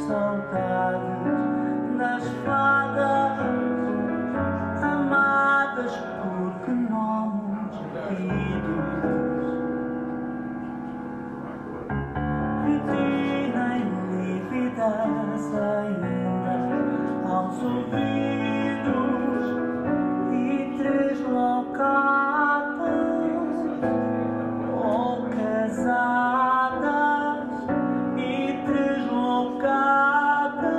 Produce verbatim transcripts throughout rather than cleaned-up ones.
saudades das fadas amadas por gnomos queridos. Retina em lívidas ainda aos ouvidos e treslocadas ou casadas e treslocadas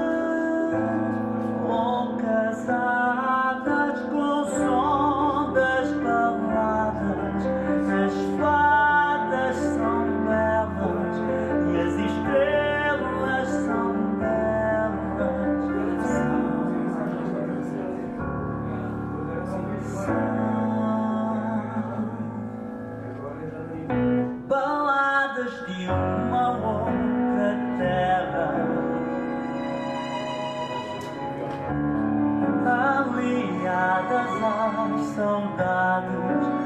ou casadas com o som das baladas. As fadas são belas e as estrelas são belas. São, são baladas de uma outra terra, aliadas às saudades